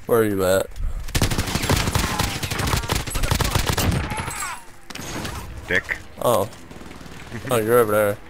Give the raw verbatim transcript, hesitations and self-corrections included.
Where are you at? Dick. Oh. Oh, you're over there.